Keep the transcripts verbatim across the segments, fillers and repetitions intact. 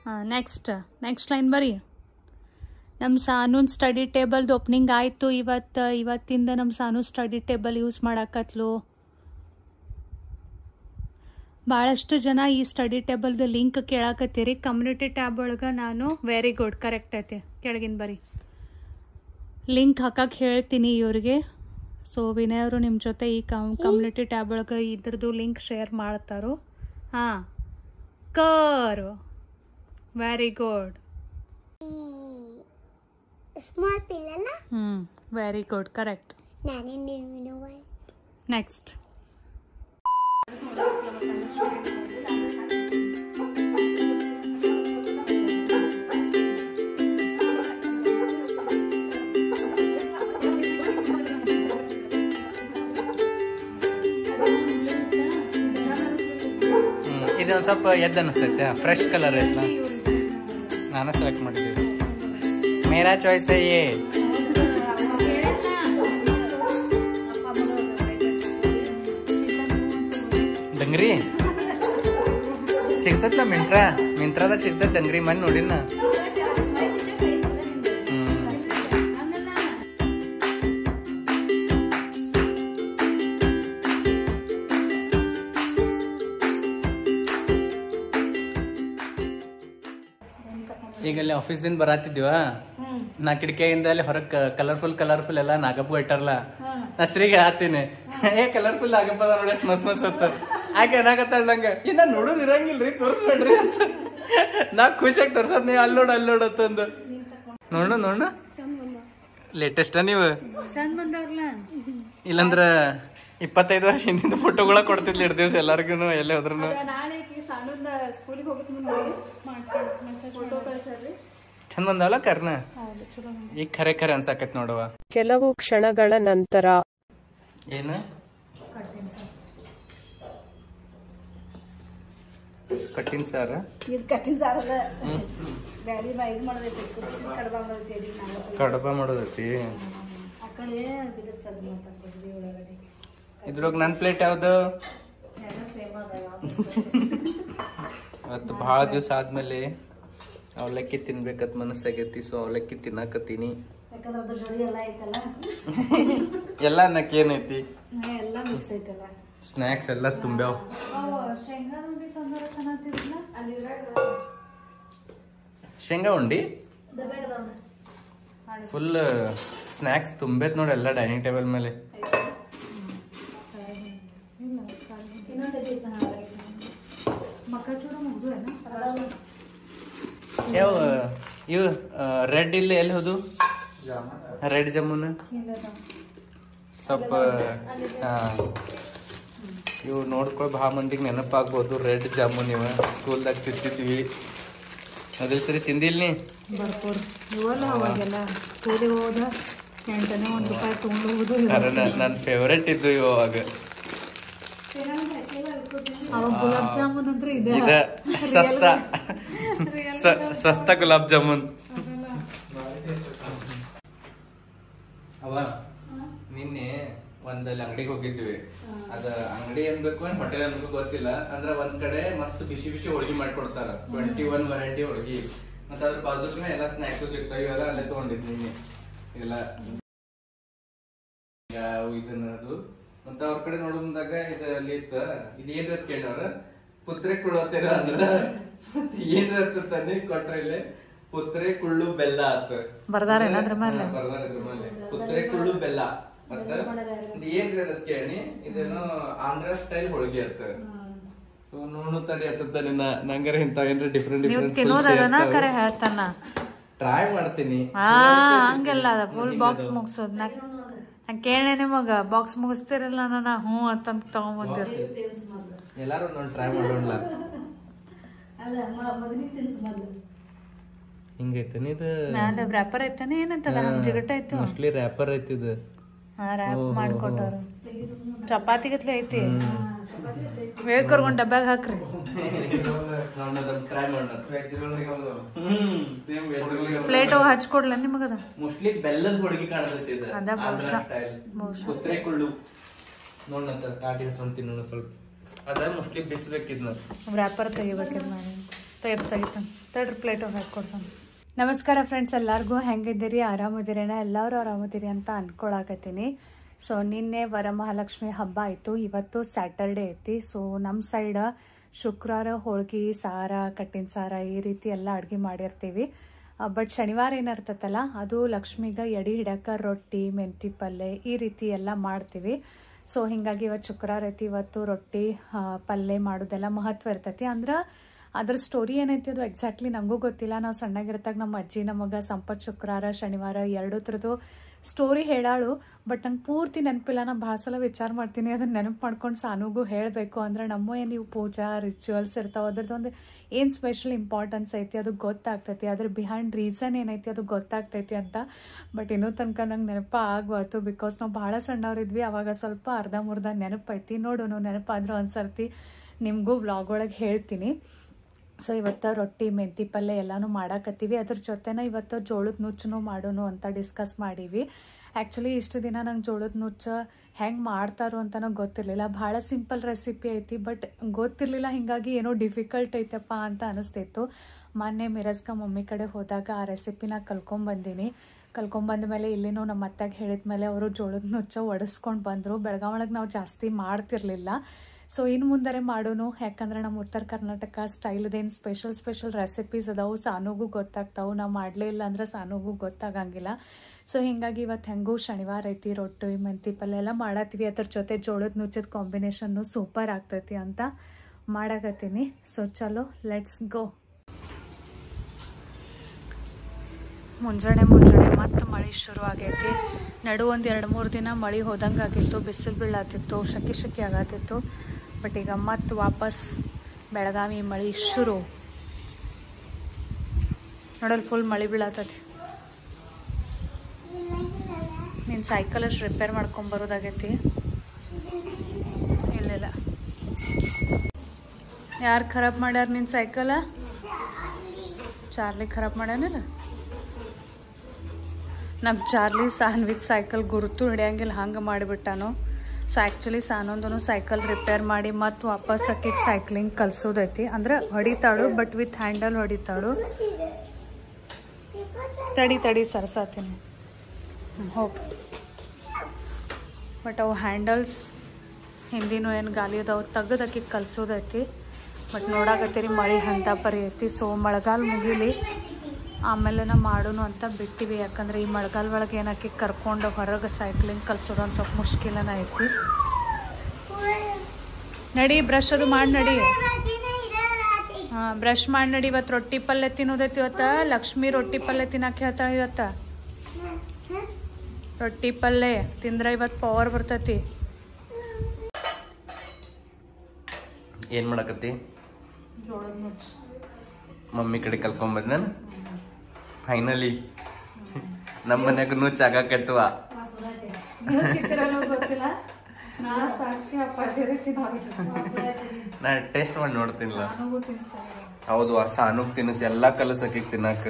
ಹಾಂ next next line ಬರೀ. ನಮ್ಮ ಸಾನೂನ್ ಸ್ಟಡಿ ಟೇಬಲ್ದು ಓಪನಿಂಗ್ ಆಯಿತು ಇವತ್ತು. ಇವತ್ತಿಂದ ನಮ್ಮ ಸಾನು ಸ್ಟಡಿ ಟೇಬಲ್ ಯೂಸ್ ಮಾಡಾಕತ್ಲು. ಭಾಳಷ್ಟು ಜನ ಈ ಸ್ಟಡಿ ಟೇಬಲ್ದು ಲಿಂಕ್ ಕೇಳಾಕತ್ತೀರಿ. ಕಮ್ಯುನಿಟಿ ಟ್ಯಾಬ್ ಒಳಗೆ ನಾನು ವೆರಿ ಗುಡ್ ಕರೆಕ್ಟ್ ಐತೆ ಕೆಳಗಿನ ಬರೀ ಲಿಂಕ್ ಹಾಕಕ್ಕೆ ಹೇಳ್ತೀನಿ ಇವ್ರಿಗೆ. ಸೊ ವಿನಯ್ ಅವರು ನಿಮ್ಮ ಜೊತೆ ಈ ಕಮ್ ಕಮ್ಯುನಿಟಿ ಟ್ಯಾಬ್ ಒಳಗೆ ಇದ್ರದ್ದು ಲಿಂಕ್ ಶೇರ್ ಮಾಡ್ತಾರೋ. ಹಾಂ ಕರ್ ವೆರಿ ಗುಡ್. ಸ್ಮಾಲ್ ಪಿಲ್ಲಲ್ಲ. ಹ್ಞೂ ವೆರಿ ಗುಡ್ ಕರೆಕ್ಟ್. ನೆಕ್ಸ್ಟ್ ಇದೊಂದು ಸ್ವಲ್ಪ ಎದ್ದು ಅನಿಸ್ತೈತೆ. ಫ್ರೆಶ್ ಕಲರ್ ಐತಲ್ಲ, ನಾನು ಸೆಲೆಕ್ಟ್ ಮಾಡಿದ್ದೀವಿ. ಮೇರಾ ಚಾಯ್ಸ್ ಏ ಡಂಗ್ರಿ ಸಿಗ್ತೈತಲ್ಲ ಮಿಂಟ್ರಾ ಮಿಂಟ್ರಾದಾಗ ಸಿಗ್ತೈತೆ ಡಂಗ್ರಿ ಮನೆ ನೋಡಿನ. ಈಗ ಅಲ್ಲಿ ಆಫೀಸ್ದಿಂದ ಬರಾತಿದ್ವ, ನಾ ಕಿಟಕಿಯಿಂದ ಅಲ್ಲಿ ಹೊರಗೆ ಕಲರ್ಫುಲ್ ಕಲರ್ಫುಲ್ ಎಲ್ಲ ನಾಗಪ್ಪು ಇಟ್ಟಾರಲ್ಲ, ನಾ ಶ್ರೀಗೆ ಹಾಕ್ತೀನಿ ಏ ಕಲರ್ಫುಲ್ ನಾಗಪ್ಪ ಅದ ನೋಡಿ, ಅಷ್ಟು ಮಸ್ತ್ ಮಸ್ತ್ ಹೊತ್ತ ಆಕೆ ಏನಾಗತ್ತಾಳ ನಂಗೆ ಇನ್ನ ನೋಡೋದು ಇರಂಗಿಲ್ರಿ ತೋರಿಸ್ಬೇಡ್ರಿ ಅಂತ. ನಾ ಖುಷಿಯಾಗಿ ತೋರ್ಸದ್ ನೀವು ಅಲ್ಲಿ ನೋಡು ಅಲ್ಲಿ ನೋಡತ್ತಂದು. ನೋಡು ನೋಡು ಲೇಟೆಸ್ಟ ನೀವು ಇಲ್ಲಂದ್ರ ಇಪ್ಪತ್ತೈದು ವರ್ಷ ಹಿಂದಿನ ಫೋಟೋಗಳ ಕೊಡ್ತಿದ್ಲಿ ಎರಡು ದಿವಸ ಎಲ್ಲರಿಗೂ ಎಲ್ಲೇ ಹೋದ್ರು. ಚಂದ ಬಂದವಲ್ಲ ಕರ್ನ, ಈಗ ಖರೆ ಖರೆ ಅನ್ಸಾಕತ್ ನೋಡುವ. ಕೆಲವು ಕ್ಷಣಗಳ ನಂತರ ಏನು ಕಟ್ಟಿನ ಸಾರ ಕಡಬ ಮಾಡೋದೈತಿ. ಇದ್ರೊಳಗ ನನ್ ಪ್ಲೇಟ್ ಯಾವ್ದು? ಅವತ್ತು ಭಾಳ ದಿವಸ ಆದ್ಮೇಲೆ ಅವಲಕ್ಕಿ ತಿನ್ಬೇಕತ್ ಮನಸ್ಸಾಗೈತಿ. ಸೊ ಅವಲಕ್ಕಿ ತಿನ್ನಾಕತ್ತೀನಿ. ಎಲ್ಲ ಅನ್ನಕ್ಕೆ ಏನೈತಿ, ಸ್ನ್ಯಾಕ್ಸ್ ಎಲ್ಲ ತುಂಬ್ಯಾವ. ಶೇಂಗಾ ಉಂಡಿ ಫುಲ್ ಸ್ನ್ಯಾಕ್ಸ್ ತುಂಬೈತ್ ನೋಡಿ ಎಲ್ಲ ಡೈನಿಂಗ್ ಟೇಬಲ್ ಮೇಲೆ. ಯಾವ ಇವು ರೆಡ್ ಇಲ್ಲಿ ಎಲ್ಲಿ ಹೋದು? ರೆಡ್ ಜಾಮೂನ್ ಸ್ವಲ್ಪ ಇವು ನೋಡ್ಕೊಳ್ಳಿ ಭಾಳ ಮಂದಿಗೆ ನೆನಪಾಗ್ಬೋದು. ರೆಡ್ ಜಾಮೂನ್ ಇವ ಸ್ಕೂಲ್ದಾಗ ತಿಂತಿದ್ವಿ. ಅದ್ರ ಸರಿ ತಿಂದಿಲ್ಲ ನೀ? ನನ್ನ ಫೇವ್ರೇಟ್ ಇದ್ದು ಇವು ಅವಾಗ. ಗುಲಾಬ್ ಜಾಮೂನ್ ಅಂದ್ರೆ ಸಸ್ತಾ ಸಸ್ತಾ ಗುಲಾಬ್ ಜಾಮೂನ್. ಅವ ನಿನ್ನೆ ಒಂದಲ್ಲಿ ಅಂಗಡಿಗೆ ಹೋಗಿದ್ವಿ. ಅದ ಅಂಗಡಿ ಅನ್ಬೇಕು ಏನ್ ಹೋಟೆಲ್ ಅನ್ಬೇಕು ಗೊತ್ತಿಲ್ಲ. ಅಂದ್ರ ಒಂದ್ ಕಡೆ ಮಸ್ತ್ ಬಿಸಿ ಬಿಸಿ ಹೋಳಿಗೆ ಮಾಡ್ಕೊಡ್ತಾರ. ಟ್ವೆಂಟಿ ಒನ್ ವೆರೈಟಿ ಹೋಳಿಗೆ. ಮತ್ತ ಅದ್ರ ಬಾಜುಕ್ನೆ ಎಲ್ಲ ಸ್ನಾಕ್ಸ್ ಸಿಗ್ತಾವ. ಇವೆಲ್ಲ ಅಲ್ಲೇ ತಗೊಂಡಿದ್ ನಿನ್ನೆ ಇಲ್ಲ ಇದನ್ನದು. ಮತ್ತ ಅವ್ರ ಕಡೆ ನೋಡಿದಾಗ ಇದು ಅಲ್ಲಿ ಇತ್ತ. ಇದೇನ್ ಕೇಳವ್ರ ಪುತ್ರೆ ಕುಳ್ಳೋತೀರ ಅಂದ್ರ ಏನ್ ತಾನೆ ಕೊಟ್ರ ಇಲ್ಲಿ ಪುತ್ರೆ ಕುಳ್ಳು ಬೆಲ್ಲ ಆತ ಬರ್ದಾರ ಅದ್ರ ಮೇಲೆ ಬರ್ದಾರ ಇದ್ರ ಮೇಲೆ ಪುತ್ರೆ ಕುಳ್ಳು ಬೆಲ್ಲ. ಮತ್ತ ಏನ್ರಿ ಅದ ಕೇಳಿ ಇದೇನೋ ಆಂಧ್ರ ಸ್ಟೈಲ್ ಹೋಳಿಗೆ ಆತ. ಸೊ ನೋಡು ತಡಿ ಆತದ ನಿನ್ನ ನಂಗರ ಇಂತ ಏನ್ರಿ ಡಿಫ್ರೆಂಟ್ ಡಿಫ್ರೆಂಟ್ ತಿನ್ನೋದನ್ನ ಕರೆ ಹೇಳ್ತಾನ. ಟ್ರೈ ಮಾಡ್ತೀನಿ. ಹಾ ಹಂಗೆಲ್ಲ ಅದ ಫುಲ್ ಬಾಕ್ಸ್ ಮುಗಿಸೋದ್. ನಾ ಕೇಳಿ ನಿಮಗ ಬಾಕ್ಸ್ ಮುಗಿಸ್ತಿರಲ್ಲ ನಾನು ಹ್ಞೂ ಅಂತಂತ ತಗೊಂಡ್ಬಂದಿರ. ಎಲ್ಲಾರು ಒಂದೊಂದು ಟ್ರೈ ಮಾಡೋಣ. ಹಿಂಗೈತೇನ ಇದು? ಮ್ಯಾಲ ರ್ಯಾಪರ್ ಐತಾನೆ ಏನಂತದ ಜಿಗಟ ಐತಿ. ಮೋಸ್ಟ್ಲಿ ರ್ಯಾಪರ್ ಐತಿ ಇದು. ಹಾ ರ್ಯಾಪ್ ಮಾಡ್ಕೊಟ್ಟಾರ. ಚಪಾತಿ ಗತ್ಲೆ ಐತಿ. ಬೇಗ ಕರ್ಕೊಂಡ್ ಡಬ್ಯಾಗ ಹಾಕ್ರಿ. ಪ್ಲೇಟ್ ಹಚ್ಕೊಡ್ಲ ನಿಮಗದ? ಮೋಸ್ಟ್ಲಿ ಬೆಲ್ಲದ ಹೋಳಿಗೆ ಕಾಣತೈತಿ ಇದು. ಅದ ಪುತ್ರೆ ಕುಳ್ಳು ನೋಡಂತ ಕಾಟಿ ಹಚ್ಕೊಂತೀನಿ ನೋಡ ಸ್ವಲ್ಪ. ಅದ ಮೋಸ್ಟ್ಲಿ ಬಿಚ್ಚಬೇಕಿದ್ನ ರ್ಯಾಪರ್ ತೆಗಿಬೇಕಿದ್ ನಾನು. ತೆಗೆದು ತೆಗಿತಾನೆ ತಡ್ರಿ ಪ್ಲೇಟ್ ಹಾಕೊಡ್ತಾನೆ. ನಮಸ್ಕಾರ ಫ್ರೆಂಡ್ಸ್, ಎಲ್ಲರಿಗೂ ಹೆಂಗಿದ್ದೀರಿ? ಆರಾಮದಿರೇನ? ಎಲ್ಲರೂ ಆರಾಮದಿರಿ ಅಂತ ಅಂದ್ಕೊಳಕತ್ತೀನಿ. ಸೊ ನಿನ್ನೆ ವರಮಹಾಲಕ್ಷ್ಮಿ ಹಬ್ಬ ಆಯಿತು, ಇವತ್ತು ಸ್ಯಾಟರ್ಡೇ ಐತಿ. ಸೊ ನಮ್ಮ ಸೈಡ್ ಶುಕ್ರವಾರ ಹೋಳ್ಗೆ, ಸಾರ, ಕಟ್ಟಿನ ಸಾರ ಈ ರೀತಿ ಎಲ್ಲ ಅಡುಗೆ ಮಾಡಿರ್ತೀವಿ. ಬಟ್ ಶನಿವಾರ ಏನಿರ್ತೈತಲ್ಲ ಅದು ಲಕ್ಷ್ಮಿಗೆ ಎಡೆ ಹಿಡಕ್ಕೆ ರೊಟ್ಟಿ, ಮೆಂತಿ ಪಲ್ಯ ಈ ರೀತಿ ಎಲ್ಲ ಮಾಡ್ತೀವಿ. ಸೊ ಹೀಗಾಗಿ ಇವತ್ತು ಶುಕ್ರವಾರ ಐತಿ, ಇವತ್ತು ರೊಟ್ಟಿ ಪಲ್ಯ ಮಾಡೋದೆಲ್ಲ ಮಹತ್ವ ಇರ್ತೈತಿ. ಅಂದ್ರೆ ಅದ್ರ ಸ್ಟೋರಿ ಏನೈತಿ ಅದು ಎಕ್ಸಾಕ್ಟ್ಲಿ ನನಗೂ ಗೊತ್ತಿಲ್ಲ. ನಾವು ಸಣ್ಣಗಿರ್ತಾಗ ನಮ್ಮ ಅಜ್ಜಿ ನಮಗೆ ಸಂಪತ್ ಶುಕ್ರವಾರ ಶನಿವಾರ ಎರಡು ಥರದ್ದು ಸ್ಟೋರಿ ಹೇಳಾಳು. ಬಟ್ ನಂಗೆ ಪೂರ್ತಿ ನೆನಪಿಲ್ಲ. ನಾನು ಭಾಳ ಸಲ ವಿಚಾರ ಮಾಡ್ತೀನಿ, ಅದನ್ನ ನೆನಪು ಮಾಡ್ಕೊಂಡು ಸಾನುಗೂ ಹೇಳಬೇಕು. ಅಂದ್ರೆ ನಮ್ಮ ಏನು ಇವು ಪೂಜಾ ರಿಚುವಲ್ಸ್ ಇರ್ತಾವೆ, ಅದ್ರದ್ದೊಂದು ಏನು ಸ್ಪೆಷಲ್ ಇಂಪಾರ್ಟೆನ್ಸ್ ಐತಿ ಅದು ಗೊತ್ತಾಗ್ತೈತಿ, ಅದ್ರ ಬಿಹೈಂಡ್ ರೀಸನ್ ಏನೈತಿ ಅದು ಗೊತ್ತಾಗ್ತೈತಿ ಅಂತ. ಬಟ್ ಇನ್ನೂ ತನಕ ನಂಗೆ ನೆನಪ ಆಗ್ಬಾರ್ದು, ಬಿಕಾಸ್ ನಾವು ಭಾಳ ಸಣ್ಣವ್ರಿದ್ವಿ. ಅವಾಗ ಸ್ವಲ್ಪ ಅರ್ಧ ಮುರ್ಧ ನೆನಪೈತಿ. ನೋಡೋಣ, ನೆನಪಾದ್ರೂ ಒಂದ್ಸರ್ತಿ ನಿಮಗೂ ವ್ಲಾಗ್ ಒಳಗೆ ಹೇಳ್ತೀನಿ. ಸೊ ಇವತ್ತು ರೊಟ್ಟಿ, ಮೆಂತಿ ಪಲ್ಯ ಎಲ್ಲನೂ ಮಾಡಾಕತ್ತೀವಿ. ಅದ್ರ ಜೊತೆನ ಇವತ್ತು ಜೋಳದ ನುಚ್ಚು ಮಾಡೋಣ ಅಂತ ಡಿಸ್ಕಸ್ ಮಾಡೀವಿ. ಆ್ಯಕ್ಚುಲಿ ಇಷ್ಟು ದಿನ ನಂಗೆ ಜೋಳದ ನುಚ್ಚು ಹೆಂಗೆ ಮಾಡ್ತಾರೋ ಅಂತ ನಂಗೆ ಗೊತ್ತಿರಲಿಲ್ಲ. ಭಾಳ ಸಿಂಪಲ್ ರೆಸಿಪಿ ಐತಿ, ಬಟ್ ಗೊತ್ತಿರಲಿಲ್ಲ. ಹೀಗಾಗಿ ಏನೋ ಡಿಫಿಕಲ್ಟ್ ಐತಪ್ಪ ಅಂತ ಅನಿಸ್ತಿತ್ತು. ಮೊನ್ನೆ ಮಿರಜ್ಕ ಮಮ್ಮಿ ಕಡೆ ಹೋದಾಗ ಆ ರೆಸಿಪಿನ ಕಲ್ಕೊಂಬಂದಿನಿ. ಕಲ್ಕೊಂಬಂದ ಮೇಲೆ ಇಲ್ಲಿನೂ ನಮ್ಮ ಅತ್ತೆಗೆ ಹೇಳಿದ ಮೇಲೆ ಅವರು ಜೋಳದ ನುಚ್ಚು ಒಡಿಸ್ಕೊಂಡು ಬಂದರು. ಬೆಳಗಾವೊಳಗೆ ನಾವು ಜಾಸ್ತಿ ಮಾಡ್ತಿರ್ಲಿಲ್ಲ. ಸೊ ಇನ್ನು ಮುಂದರೆ ಮಾಡೋನು, ಯಾಕಂದ್ರೆ ನಮ್ಮ ಉತ್ತರ ಕರ್ನಾಟಕ ಸ್ಟೈಲ್ದೇನು ಸ್ಪೆಷಲ್ ಸ್ಪೆಷಲ್ ರೆಸಿಪೀಸ್ ಅದಾವು, ಸಾನುಗೂ ಗೊತ್ತಾಗ್ತಾವೆ. ನಾವು ಮಾಡಲೇ ಇಲ್ಲ ಅಂದ್ರೆ ಸಾನುಗೂ ಗೊತ್ತಾಗಂಗಿಲ್ಲ. ಸೊ ಹೀಗಾಗಿ ಇವತ್ತು ಹೆಂಗೂ ಶನಿವಾರ ಐತಿ, ರೊಟ್ಟಿ ಮೆಂತಿ ಪಲ್ಯ ಎಲ್ಲ ಮಾಡತ್ತೀವಿ. ಅದ್ರ ಜೊತೆ ಜೋಳದ ನುಚ್ಚದ ಕಾಂಬಿನೇಷನ್ನು ಸೂಪರ್ ಆಗ್ತೈತಿ ಅಂತ ಮಾಡಾಕತ್ತೀನಿ. ಸೊ ಚಲೋ ಲೆಟ್ಸ್ ಗೋ. ಮುಂಜಾನೆ ಮುಂಜಾನೆ ಮತ್ತೆ ಮಳೆ ಶುರು ಆಗೈತಿ. ನಡು ಒಂದು ಎರಡು ಮೂರು ದಿನ ಮಳೆ ಹೋದಂಗೆ ಆಗಿತ್ತು, ಬಿಸಿಲು ಬೀಳಾತಿತ್ತು, ಶಕಿ ಶಕಿ ಆಗತ್ತಿತ್ತು. ಬಟ್ ಈಗ ಮತ್ತೆ ವಾಪಸ್ ಬೆಳಗಾವಿ ಮಳೆ ಶುರು. ನೋಡಲ್ ಫುಲ್ ಮಳೆ ಬೀಳತ್ತತಿ. ನಿನ್ನ ಸೈಕಲ್ ಅಷ್ಟು ರಿಪೇರ್ ಮಾಡ್ಕೊಂಬರೋದಾಗೈತಿ. ಇಲ್ಲ ಯಾರು ಖರಾಬ್ ಮಾಡ್ಯಾರ ನಿನ್ನ ಸೈಕಲ? ಚಾರ್ಲಿ ಖರಾಬ್ ಮಾಡ್ಯಾನಿಲ್ಲ. ನಮ್ಮ ಚಾರ್ಲಿ ಸಾನ್ವಿತ್ ಸೈಕಲ್ ಗುರುತು ಹಿಡಿಯಂಗಿಲ್ಲ, ಹಂಗೆ ಮಾಡಿಬಿಟ್ಟಾನು. ಸೊ ಆ್ಯಕ್ಚುಲಿ ಸಾನೊಂದೂ ಸೈಕಲ್ ರಿಪೇರ್ ಮಾಡಿ ಮತ್ತು ವಾಪಸ್ ಹಾಕಿಗೆ ಸೈಕ್ಲಿಂಗ್ ಕಲ್ಸೋದೈತಿ. ಅಂದ್ರೆ ಹೊಡಿತಾಳು, ಬಟ್ ವಿತ್ ಹ್ಯಾಂಡಲ್ ಹೊಡಿತಾಳು. ತಡಿ ತಡಿ ಸರ್ಸಾತೀನಿ ಹೋಗಿ. ಬಟ್ ಅವು ಹ್ಯಾಂಡಲ್ಸ್ ಹಿಂದಿನೂ ಏನು ಗಾಲಿ ಅದಾವು ತೆಗೆದು ಹಾಕಿಗೆ ಕಲ್ಸೋದೈತಿ. ಬಟ್ ನೋಡಾಕತ್ತೀರಿ ಮಳೆ ಅಂತ ಪರಿ ಐತಿ. ಸೊ ಮಳೆಗಾಲ ಮುಗಿಲಿ ಆಮೇಲೆ ನಾವು ಮಾಡೋಣ ಅಂತ ಬಿಟ್ಟಿವಿ. ಯಾಕಂದ್ರೆ ಈ ಮಳೆಗಾಲ ಒಳಗೆ ಏನಕ್ಕೆ ಕರ್ಕೊಂಡು ಹೊರಗೆ ಸೈಕ್ಲಿಂಗ್ ಕಲ್ಸೋದು ಒಂದು ಸ್ವಲ್ಪ ಮುಷ್ಕಿಲನ ಐತಿ. ನಡಿ ಬ್ರಷ್ ಅದು ಮಾಡಿ ನಡಿ. ಹಾಂ ಬ್ರಷ್ ಮಾಡಿ ನಡಿ. ಇವತ್ತು ರೊಟ್ಟಿ ಪಲ್ಯ ತಿನ್ನೋದೈತಿ. ಇವತ್ತು ಲಕ್ಷ್ಮಿ ರೊಟ್ಟಿ ಪಲ್ಯ ತಿನ್ನಕ್ಕೆ ಹೇಳ್ತಾಳೆ. ಇವತ್ತು ರೊಟ್ಟಿ ಪಲ್ಯ ತಿಂದ್ರೆ ಇವತ್ತು ಪವರ್ ಬರ್ತೈತಿ. ಏನು ಮಾಡಕತ್ತಿ? ಜೋಳದ ನುಚ್ಚು ಮಮ್ಮಿ ಕಡೆ ಕಲ್ಕೊಂಬಂದ್ ನಾನು ಫೈನಲಿ ನಮ್ಮ ಮನ್ಯಾಗ ನುಚ್ಚು ಆಗಾಕತ್ವ. ನಾ ಟೇಸ್ಟ್ ಮಾಡಿ ನೋಡ್ತೀನಿಲ್ಲ. ಹೌದು, ಸಾನುಗ್ ತಿನ್ನಿಸ್ ಎಲ್ಲಾ ಕಲಸಕ್ಕೆ ತಿನ್ನಕ.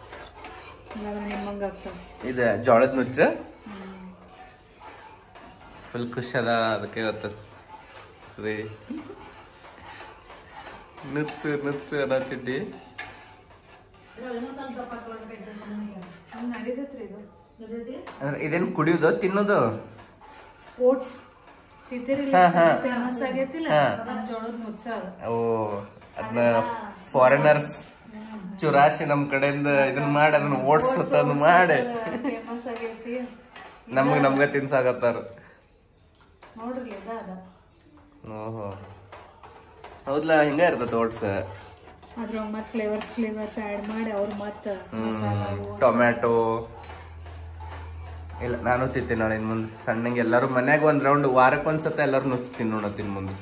ಇದು ಜೋಳದ ನುಚ್ಚ ಫುಲ್ ಖುಷಿ ಅದ. ಅದಕ್ಕೆ ಗೊತ್ತ ಶ್ರೀ ನುಚ್ಚು ನುಚ್ಚು ಅನ್ನತ್ತಿದ್ದಿ. ಇದೇನು ಕುಡಿಯೋದು ತಿನ್ನೋದು? ಓಟ್ಸ್ ಓ ಅದನ್ನ ಫಾರಿನರ್ಸ್ ಚುರಾಶಿ ನಮ್ ಕಡೆಯಿಂದ ಇದನ್ನ ಮಾಡಿ ಅದನ್ನ ಓಟ್ಸ್ ತಂದು ಮಾಡಿ ನಮ್ಗ ನಮ್ಗ ತಿನ್ಸಾಕತ್ತಾರ. ಓಹೋ ಹೌದಲ್ಲ, ಹಿಂಗ ಇರ್ತದ ಓಟ್ಸ್. ಫ್ಲೇವರ್ಸ್ ಫ್ಲೇವರ್ಸ್ ಆಡ್ ಮಾಡಿ ಅವ್ರು ಮತ್ತೆ ಟೊಮ್ಯಾಟೊ ಇಲ್ಲ ನಾನು ತಿಂತೀನಿ ನೋಡಿ. ಇನ್ ಮುಂದೆ ಸಣ್ಣಂಗೆ ಎಲ್ಲರೂ ಮನ್ಯಾಗ ಒಂದ್ ರೌಂಡ್ ವಾರಕ್ಕೆ ಒಂದ್ಸತ ಎಲ್ಲರೂ ನುಚ್ಚು ತಿನ್ನೋಣತ್ತಿನ ಮುಂದೆ.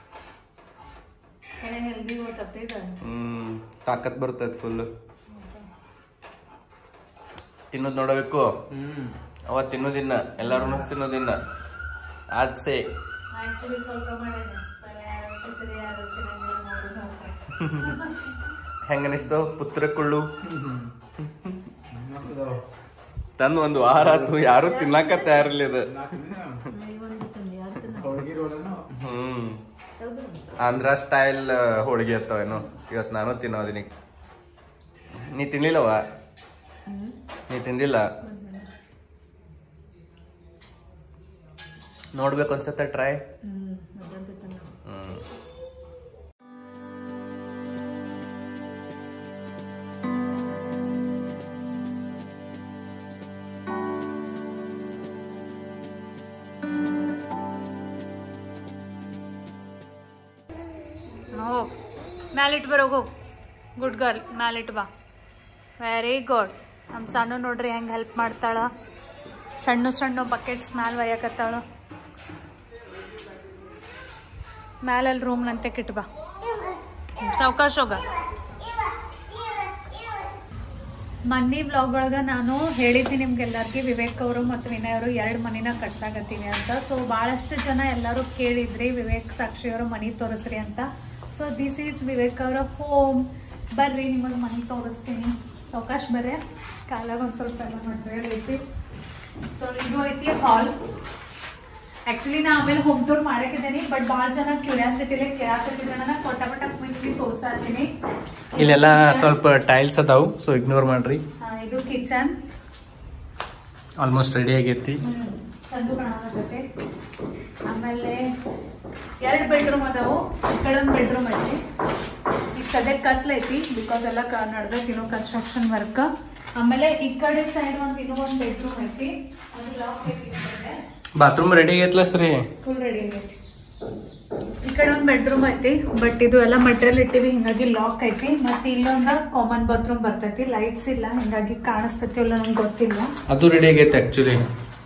ಹ್ಮ್ ತಾಕತ್ ಬರ್ತದ ಫುಲ್. ತಿನ್ನೋದ್ ನೋಡಬೇಕು. ಅವತ್ ತಿನ್ನೋದಿನ್ನ, ಎಲ್ಲರೂ ನುಚ್ಚು ತಿನ್ನೋದಿನ್ನ. ಆದ್ಸೆ ಹೆಂಗನಿಸ್ತು ಪುತ್ರ ಕುಳ್ಳು? ತಂದು ಒಂದು ವಾರ ಆತು, ಯಾರು ತಿನ್ನಾಕ ತಯಾರಿಲ್ಲ ಇದು. ಹ್ಮ್ ಆಂಧ್ರ ಸ್ಟೈಲ್ ಹೋಳಿಗೆ ಇರ್ತಾವೇನು ಇವತ್ತು ನಾನು ತಿನ್ನೋದಿನಿ. ನೀ ತಿನ್ಲಿಲ್ಲವ? ನೀ ತಿಂದಿಲ್ಲ? ನೋಡ್ಬೇಕು ಅನ್ಸತ್ತ ಟ್ರೈ. ಹ್ಮ್ ಹೋಗ್ ಮ್ಯಾಲಿಟ್ ಬರೋಗು. ಗುಡ್ ಗರ್ಲ್, ಮ್ಯಾಲಿಟ್ ಬಾ. Very good. ನಮ್ಮ ಸಣ್ಣ ನೋಡ್ರಿ ಹೆಂಗೆ ಹೆಲ್ಪ್ ಮಾಡ್ತಾಳ. ಸಣ್ಣ ಸಣ್ಣ ಬಕೆಟ್ಸ್ ಮ್ಯಾಲ ಒಯ್ಯಕತ್ತಾಳ. ಮ್ಯಾಲಲ್ಲಿ ರೂಮ್ನಂತೆ ಕಿಟ್ ಬಾ. ಸಾವಕಾಶ ಹೋಗ. ಮನ್ನಿ ಬ್ಲಾಗ್ ಒಳಗೆ ನಾನು ಹೇಳಿದ್ದೀನಿ ನಿಮ್ಗೆಲ್ಲರಿಗೆ ವಿವೇಕ್ ಅವರು ಮತ್ತು ವಿನಯ್ ಅವರು ಎರಡು ಮನಿನ ಕಟ್ಸಾಕತ್ತೀನಿ ಅಂತ. ಸೊ ಭಾಳಷ್ಟು ಜನ ಎಲ್ಲರೂ ಕೇಳಿದ್ರಿ ವಿವೇಕ್ ಸಾಕ್ಷಿ ಅವರು ಮನಿ ತೋರಿಸ್ರಿ ಅಂತ. ಸೊ ದಿಸ್ ಈಸ್ ವಿವೇಕ್ ಅವರ ಹೋಮ್. ಬರ್ರಿ ನಿಮಗೆ ಮನೆ ತೋರಿಸ್ತೀನಿ. ಸಾವಕಾಶ ಬರ್ರೆ. ಕಾಲಾಗ ಒಂದು ಸ್ವಲ್ಪ ಎಲ್ಲ ಮಡ್ಬೇಡ ಐತಿ. ಸೊ ಇದು ಐತಿ ಹಾಲ್. ಆ್ಯಕ್ಚುಲಿ ನಾ ಆಮೇಲೆ ಹೋಮ್ ಟೂರ್ ಮಾಡಕ್ಕಿದ್ದೀನಿ, ಬಟ್ ಭಾಳ ಜನ ಕ್ಯೂರಿಯಾಸಿಟಿಲೆ ಕೇಳಾಕತ್ತಿದ್ರೆ ನಾನು ಪಟ ಪಟ ಕ್ವಿಕ್ಲಿ ತೋರಿಸ್ತಾ ಇರ್ತೀನಿ. ಇಲ್ಲೆಲ್ಲ ಸ್ವಲ್ಪ ಟೈಲ್ಸ್ ಅದಾವು, ಸೊ ಇಗ್ನೋರ್ ಮಾಡ್ರಿ. ಇದು ಕಿಚನ್ ಆಲ್ಮೋಸ್ಟ್ ರೆಡಿ ಆಗೈತಿ. ಚಂದು ಕಾಣಕತ್ತೈತಿ. ಆಮೇಲೆ ಎರಡು ಬೆಡ್ರೂಮ್ ಅದಾವು. ಈ ಕಡೆ ಒಂದು ಬೆಡ್ರೂಮ್ ಐತಿ. ಈಗ ಸದ್ಯಕ್ಕೆ ಕತ್ಲೈತಿ ಬಿಕಾಸ್ ಎಲ್ಲ ನಡ್ದೈತಿ ಇನ್ನೂ ಕನ್ಸ್ಟ್ರಕ್ಷನ್ ವರ್ಕ್. ಆಮೇಲೆ ಈ ಕಡೆ ಸೈಡ್ ಒಂದು ಇನ್ನೂ ಒಂದು ಬೆಡ್ರೂಮ್ ಐತಿ. ಅದು ಲಾಕ್ ಐತಿ. ಬಾತ್ರೂಮ್ ರೆಡಿ ಆಗೈತ್ಲ ಸರಿ? ಫುಲ್ ರೆಡಿ ಆಗೈತಿ. ಈ ಕಡೆ ಒಂದು ಬೆಡ್ರೂಮ್ ಐತಿ, ಬಟ್ ಇದು ಎಲ್ಲ ಮಟೀರಿಯಲ್ ಇಟ್ಟಿವಿ ಹಿಂಗಾಗಿ ಲಾಕ್ ಐತಿ. ಮತ್ತೆ ಇಲ್ಲೊಂದು ಕಾಮನ್ ಬಾತ್ರೂಮ್ ಬರ್ತೈತಿ. ಲೈಟ್ಸ್ ಇಲ್ಲ ಹಿಂಗಾಗಿ ಕಾಣಿಸ್ತೈತಿ ಇಲ್ಲ ನಂಗೆ ಗೊತ್ತಿಲ್ಲ. ಅದು ರೆಡಿ ಆಗೈತಿ. Actually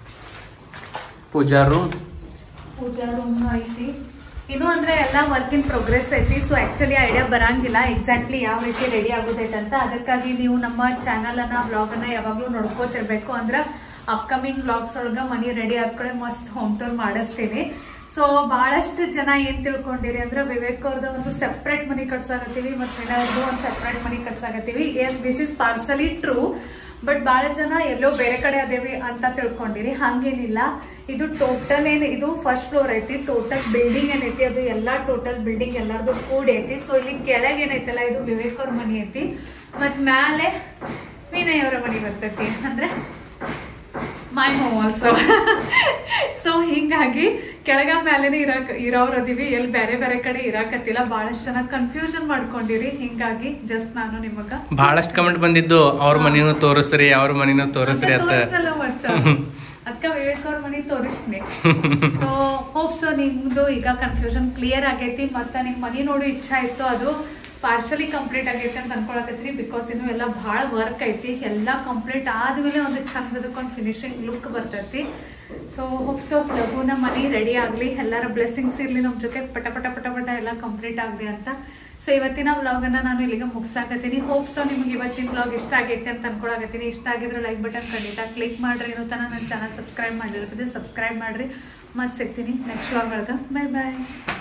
pooja room pooja room ಐತಿ. ಇದು ಅಂದ್ರೆ ಎಲ್ಲ ವರ್ಕ್ ಇನ್ ಪ್ರೋಗ್ರೆಸ್ ಐತಿ. ಸೊ ಆಕ್ಚುಲಿ ಐಡಿಯಾ ಬರಂಗಿಲ್ಲ ಎಕ್ಸಾಕ್ಟ್ಲಿ ಯಾವ ರೀತಿ ರೆಡಿ ಆಗೋದೈತೆ ಅಂತ. ಅದಕ್ಕಾಗಿ ನೀವು ನಮ್ಮ ಚಾನಲ್ ಅನ್ನ ಬ್ಲಾಗ್ ಅನ್ನ ಯಾವಾಗ್ಲೂ ನೋಡ್ಕೋತಿರ್ಬೇಕು. ಅಂದ್ರೆ ಅಪ್ಕಮಿಂಗ್ ಬ್ಲಾಗ್ಸ್ ಒಳಗ ಮನಿ ರೆಡಿ ಆದ ಕಡೆ ಮಸ್ತ್ ಹೋಮ್ ಟೂರ್ ಮಾಡಿಸ್ತೀನಿ. ಸೊ ಬಹಳಷ್ಟು ಜನ ಏನ್ ತಿಳ್ಕೊಂಡಿರಿ ಅಂದ್ರೆ ವಿವೇಕ್ ಅವ್ರದ್ದು ಒಂದು ಸೆಪ್ರೇಟ್ ಮನಿ ಕಟ್ಸಾಕತ್ತೀವಿ ಮತ್ತೆ ವಿನಯವ್ರದ್ದು ಒಂದು ಸೆಪ್ರೇಟ್ ಮನಿ ಕಟ್ಸಾಕತ್ತೀವಿ. Yes, this is partially true. But ಬಹಳ ಜನ ಎಲ್ಲೋ ಬೇರೆ ಕಡೆ ಅದೇವಿ ಅಂತ ತಿಳ್ಕೊಂಡಿರಿ. ಹಂಗೇನಿಲ್ಲ. ಇದು ಟೋಟಲ್ ಏನ್ ಇದು ಫಸ್ಟ್ ಫ್ಲೋರ್ ಐತಿ. ಟೋಟಲ್ ಬಿಲ್ಡಿಂಗ್ ಏನೈತಿ ಅದು ಎಲ್ಲಾ ಟೋಟಲ್ ಬಿಲ್ಡಿಂಗ್ ಎಲ್ಲಾರ್ದು ಕೂಡಿ ಐತಿ. ಸೊ ಇಲ್ಲಿ ಕೆಳಗೆ ಏನೈತಲ್ಲ ಇದು ವಿವೇಕ್ ಅವ್ರ ಮನಿ ಐತಿ. ಮತ್ ಮ್ಯಾಲೆ ವಿನಯ್ ಅವರ ಮನಿ ಬರ್ತೈತಿ. ಅಂದ್ರೆ ಮೈ ಹೋಮ್ ಆಲ್ಸೋ. ಸೊ ಹಿಂಗಾಗಿ ಕೆಳಗ ಮ್ಯಾಲೇನೆ ಇರಾಕ್ ಇರೋರ್ ಅದೀವಿ. ಎಲ್ಲಿ ಬೇರೆ ಬೇರೆ ಕಡೆ ಇರಾಕತ್ತಿಲ್ಲ. ಬಹಳಷ್ಟು ಜನ ಕನ್ಫ್ಯೂಷನ್ ಮಾಡ್ಕೊಂಡಿರಿ. ಹಿಂಗಾಗಿ ಜಸ್ಟ್ ನಾನು ನಿಮಗ ಬಹಳಷ್ಟು ಕಮೆಂಟ್ ಬಂದಿದ್ದು ಅವ್ರ ಮನಿನೂ ತೋರಿಸ್ರಿ ಅವ್ರ ಮನಿನೂ ತೋರಿಸ್ರಿ ಅಂತ. ಅದಕ್ಕ ವಿವೇಕ್ ಅವ್ರ ಮನಿ ತೋರಿಸ್ತೀನಿ. ಸೊ ಹೋಪ್ ಸೊ ನಿಮ್ದು ಈಗ ಕನ್ಫ್ಯೂಷನ್ ಕ್ಲಿಯರ್ ಆಗೈತಿ. ಮತ್ತ ನಿಮ್ ಮನಿ ನೋಡು ಇಚ್ಛಾ ಇತ್ತು ಅದು ಪಾರ್ಷಲಿ ಕಂಪ್ಲೀಟ್ ಆಗೈತಿ ಅಂತ ಅನ್ಕೊಳಕತ್ರಿ. ಬಿಕಾಸ್ ಇನ್ನು ಎಲ್ಲ ಭಾಳ ವರ್ಕ್ ಐತಿ. ಎಲ್ಲ ಕಂಪ್ಲೀಟ್ ಆದ್ಮೇಲೆ ಒಂದು ಚಂದದಕ್ಕೊಂದು ಫಿನಿಶಿಂಗ್ ಲುಕ್ ಬರ್ತೈತಿ. ಸೊ ಹೋಪ್ ಸೊ ಲಘುನ ಮನಿ ರೆಡಿ ಆಗ್ಲಿ. ಎಲ್ಲರ ಬ್ಲೆಸ್ಸಿಂಗ್ಸ್ ಇರ್ಲಿ ನಮ್ ಜೊತೆ. ಪಟ ಪಟ ಪಟ ಪಟ ಎಲ್ಲ ಕಂಪ್ಲೀಟ್ ಆಗ್ಲಿ ಅಂತ. ಸೊ ಇವತ್ತಿನ ವ್ಲಾಗ್ ಅನ್ನ ನಾನು ಇಲ್ಲಿಗೆ ಮುಗಿಸಾಕತ್ತೀನಿ. ಹೋಪ್ ಸೊ ನಿಮ್ಗೆ ಇವತ್ತಿನ ವ್ಲಾಗ್ ಇಷ್ಟ ಆಗೈತಿ ಅಂತ ಅನ್ಕೊಳಕತ್ತೀನಿ. ಇಷ್ಟ ಆಗಿದ್ರೆ ಲೈಕ್ ಬಟನ್ ಖಂಡಿತ ಕ್ಲಿಕ್ ಮಾಡ್ರಿ. ಇನ್ನೂ ತನ ನನ್ನ ಚಾನಲ್ ಸಬ್ಸ್ಕ್ರೈಬ್ ಮಾಡಿರ್ತೀನಿ, ಸಬ್ಸ್ಕ್ರೈಬ್ ಮಾಡ್ರಿ. ಮತ್ತೆ ಸಿಗ್ತೀನಿ ನೆಕ್ಸ್ಟ್ ವ್ಲಾಗ್ ಒಳಗ. ಬೈ ಬಾಯ್.